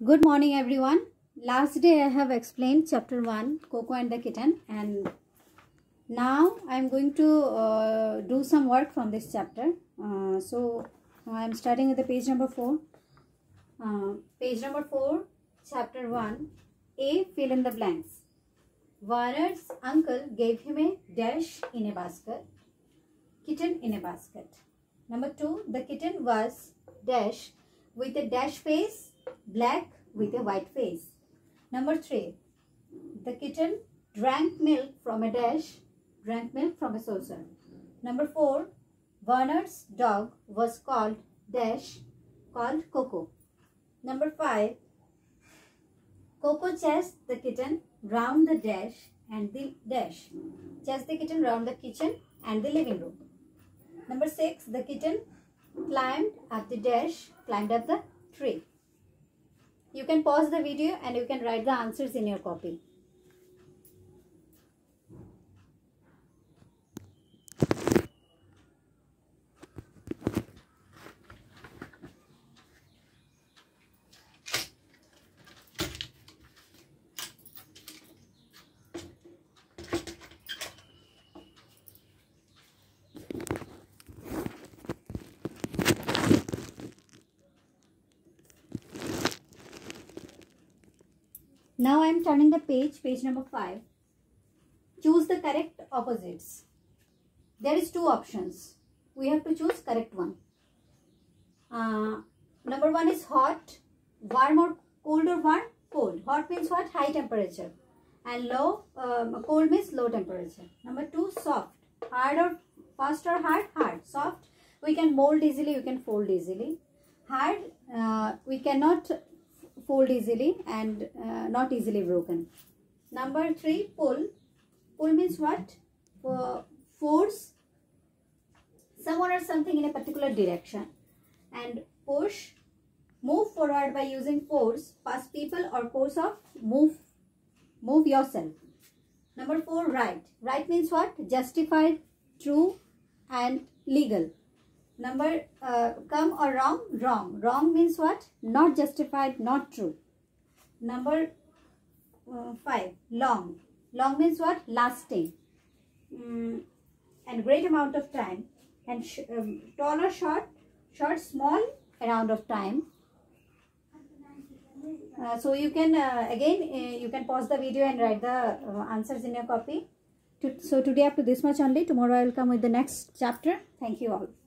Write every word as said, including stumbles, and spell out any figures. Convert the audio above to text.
Good morning everyone. Last day I have explained chapter one, Coco and the Kitten, and now I am going to uh, do some work from this chapter. Uh, so I am starting with the page number four. Uh, page number four, chapter one, A. Fill in the blanks. Werner's uncle gave him a dash in a basket, kitten in a basket. Number two, the kitten was dash with a dash face, black with a white face. Number three, the kitten drank milk from a dash, drank milk from a saucer. Number four, Werner's dog was called dash, called Coco. Number five, Coco chased the kitten round the dash and the dash. Chased the kitten round the kitchen and the living room. Number six, the kitten climbed up the dash, climbed up the tree. You can pause the video and you can write the answers in your copy. Now I am turning the page, page number five. Choose the correct opposites. There is two options. We have to choose correct one. Uh, number one is hot, warm or cold or warm? Cold. Hot means what? High temperature. And low, um, cold means low temperature. Number two, soft. Hard or fast or hard? Hard. Soft, we can mold easily, we can fold easily. Hard, uh, we cannot fold easily and uh, not easily broken. Number three, pull. Pull means what? For force someone or something in a particular direction. And push, move forward by using force, pass people or force of move, move yourself. Number four, right. Right means what? Justified, true and legal. Number uh, come or wrong? Wrong. Wrong means what? Not justified, not true. Number uh, five, long. Long means what? Lasting. Mm, and great amount of time. And sh um, tall or short? Short, small amount of time. Uh, so you can uh, again uh, you can pause the video and write the uh, answers in your copy. To, so today up to this much only. Tomorrow I will come with the next chapter. Thank you all.